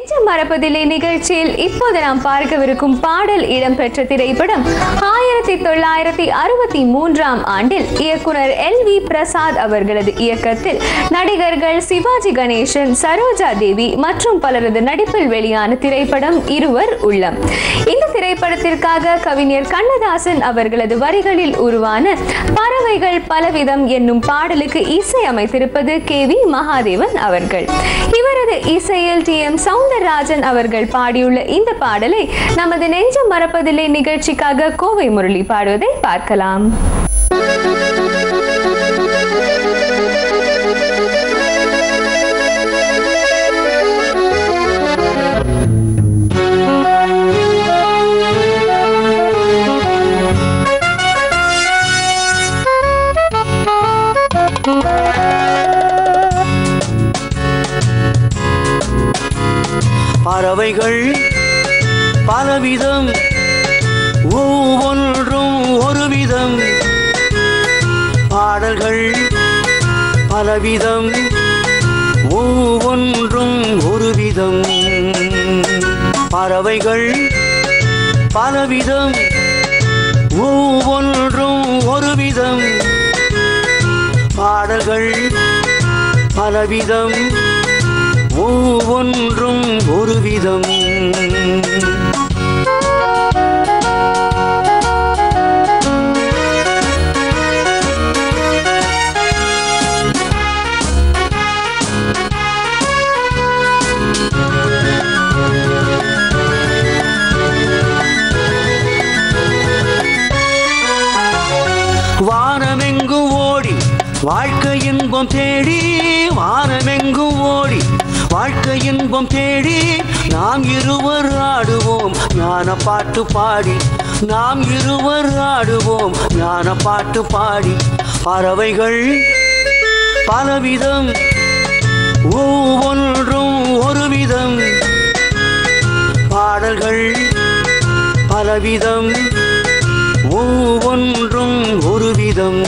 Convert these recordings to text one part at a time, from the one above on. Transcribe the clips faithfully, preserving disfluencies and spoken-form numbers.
மரபதிலே நிகழ்ச்சியில் இப்போது நாம் பார்க்கவிருக்கும் பாடல் இடம்பெற்ற திரைப்படம் ஆயிரத்தி தொள்ளாயிரத்தி அறுபத்தி மூன்றாம் ஆண்டில் இயக்குனர் எல் வி பிரசாத் அவர்களது இயக்கத்தில் நடிகர்கள் சிவாஜி கணேசன், சரோஜா தேவி மற்றும் பலரது நடிப்பில் வெளியான திரைப்படம் இருவர் உள்ளம். இந்த திரைப்படத்திற்காக கவிஞர் கண்ணதாசன் அவர்களது வரிகளில் உருவான பறவைகள் பலவிதம் என்னும் பாடலுக்கு இசை அமைத்திருப்பது கே வி மகாதேவன் அவர்கள். இவரது இசையில் டி எம் சௌந்தரராஜன் அவர்கள் பாடியுள்ள இந்த பாடலை நமது நெஞ்சம் மறப்பதில்லை நிகழ்ச்சிக்காக கோவை முரளி பாடுவதை பார்க்கலாம். பறவைகள் பலவிதம், ஒவ்வொன்றும் ஒரு விதம். பாடல்கள் பலவிதம், ஒவ்வொன்றும் ஒரு விதம். பறவைகள் பலவிதம், ஒவ்வொன்றும் ஒரு விதம். பாடல்கள் பலவிதம், ஒவ்வொன்றும் ஒரு விதம். வானமெங்கும் ஓடி வாழ்க்கை இன்பம் தேடி, வானமெங்கும் ஓடி வாழ்க்கை இன்பம் தேடி, நாம் இருவர் ஆடுவோம் ஞான பாட்டு பாடி, நாம் இருவர் ஆடுவோம் ஞான பாட்டு பாடி. பறவைகள் பலவிதம், ஒவ்வொன்றும் ஒரு விதம். பாடல்கள் பலவிதம், ஒவ்வொன்றும் ஒரு விதம்.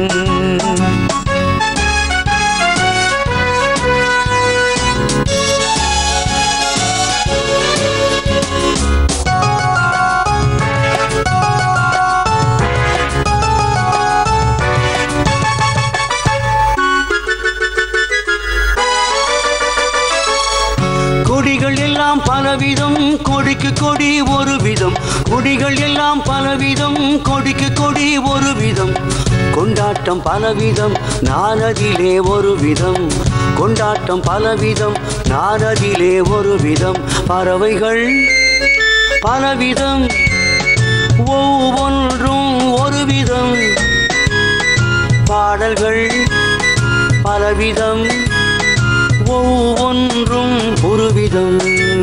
கொடிகள் எல்லாம் பலவிதம், கொடிக்கு கொடி ஒரு விதம். கொடிகள் எல்லாம் பலவிதம், கொடிக்கு கொடி ஒரு விதம். கொண்டாட்டம் பலவிதம், நானதிலே ஒரு விதம். கொண்டாட்டம் பலவிதம், நானதிலே ஒரு விதம். பறவைகள் பலவிதம், ஒவ்வொன்றும் ஒரு விதம். பாடல்கள் பலவிதம், ஒவ்வொன்றும் ஒரு விதம்.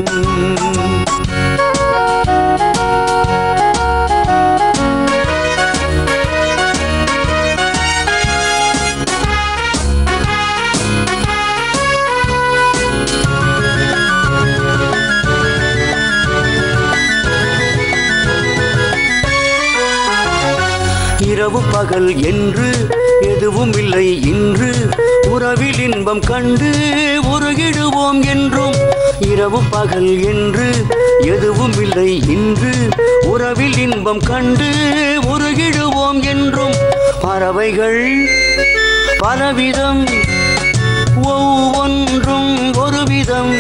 இரவு பகல் என்று எதுவும் இல்லை இன்று, உறவில் இன்பம் கண்டு உருகிடுவோம் என்றும். இரவு பகல் என்று எதுவும் இல்லை இன்று, உறவில் இன்பம் கண்டு உருகிடுவோம் என்றும். பறவைகள் பலவிதம், ஒவ்வொன்றும் ஒரு விதம்.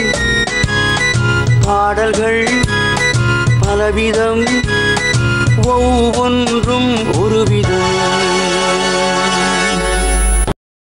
பாடல்கள் பலவிதம், ஒவ்வொன்றும்